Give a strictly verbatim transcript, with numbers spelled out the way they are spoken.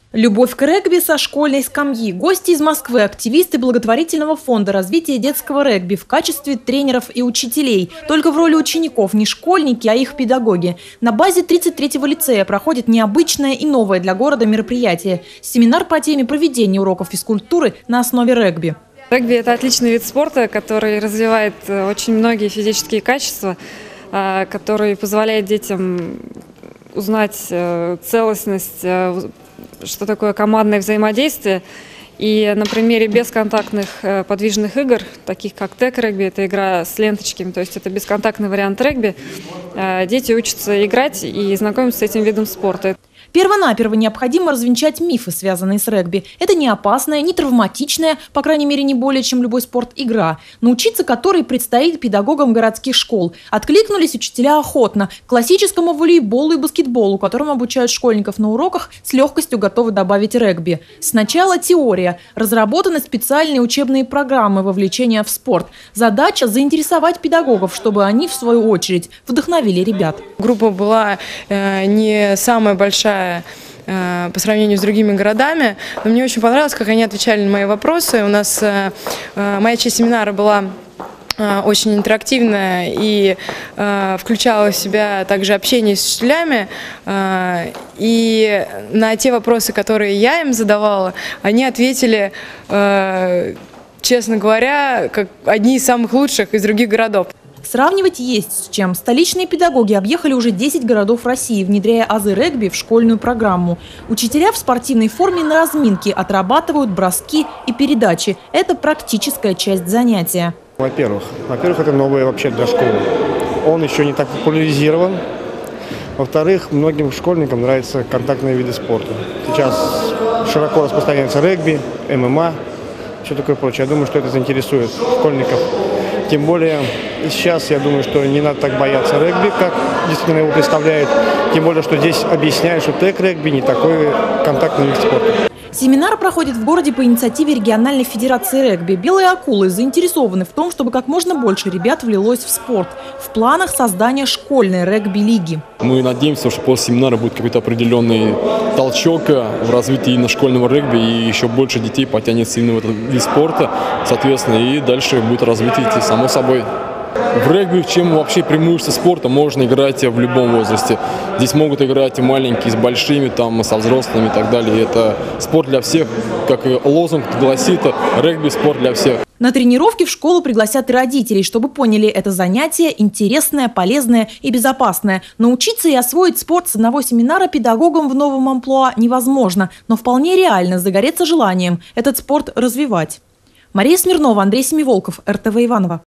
Любовь к регби со школьной скамьи. Гости из Москвы, активисты благотворительного фонда развития детского регби в качестве тренеров и учителей. Только в роли учеников не школьники, а их педагоги. На базе тридцать третьего лицея проходит необычное и новое для города мероприятие. Семинар по теме проведения уроков физкультуры на основе регби. Регби – это отличный вид спорта, который развивает очень многие физические качества, который позволяет детям узнать целостность, что такое командное взаимодействие. И на примере бесконтактных подвижных игр, таких как тег-регби, это игра с ленточками, то есть это бесконтактный вариант регби, дети учатся играть и знакомиться с этим видом спорта. Первонаперво необходимо развенчать мифы, связанные с регби. Это не опасная, не травматичная, по крайней мере, не более чем любой спорт, игра, научиться которой предстоит педагогам городских школ. Откликнулись учителя охотно. К классическому волейболу и баскетболу, которым обучают школьников на уроках, с легкостью готовы добавить регби. Сначала теория. Разработаны специальные учебные программы вовлечения в спорт. Задача – заинтересовать педагогов, чтобы они, в свою очередь, вдохновили ребят. Группа была э, не самая большая по сравнению с другими городами, но мне очень понравилось, как они отвечали на мои вопросы. У нас моя часть семинара была очень интерактивная и включала в себя также общение с учителями. И на те вопросы, которые я им задавала, они ответили, честно говоря, как одни из самых лучших из других городов. Сравнивать есть с чем. Столичные педагоги объехали уже десять городов России, внедряя азы регби в школьную программу. Учителя в спортивной форме на разминке отрабатывают броски и передачи. Это практическая часть занятия. Во-первых, во-первых, это новое вообще для школы. Он еще не так популяризирован. Во-вторых, многим школьникам нравятся контактные виды спорта. Сейчас широко распространяется регби, эм эм а, все такое прочее. Я думаю, что это заинтересует школьников. Тем более сейчас, я думаю, что не надо так бояться регби, как действительно его представляют. Тем более, что здесь объясняют, что тег-регби не такой контактный вид спорта. Семинар проходит в городе по инициативе региональной федерации регби. Белые акулы заинтересованы в том, чтобы как можно больше ребят влилось в спорт. В планах создания школьной регби-лиги. Мы надеемся, что после семинара будет какой-то определенный толчок в развитии именно школьного регби, и еще больше детей потянется именно в этот вид спорта, соответственно, и дальше будет развитие идти само собой. В регби, чем вообще преимущество спорта, можно играть в любом возрасте. Здесь могут играть и маленькие с большими, там, со взрослыми и так далее. Это спорт для всех, как и лозунг гласит, регби – спорт для всех. На тренировки в школу пригласят и родителей, чтобы поняли, это занятие интересное, полезное и безопасное. Научиться и освоить спорт с одного семинара педагогам в новом амплуа невозможно, но вполне реально загореться желанием этот спорт развивать. Мария Смирнова, Андрей Семиволков, эр тэ вэ Иваново.